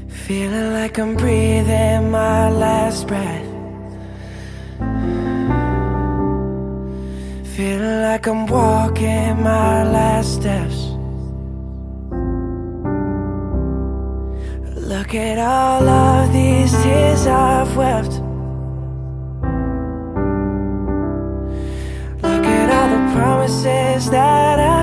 Feeling like I'm breathing my last breath. Feeling like I'm walking my last steps. Look at all of these tears I've wept. Look at all the promises that I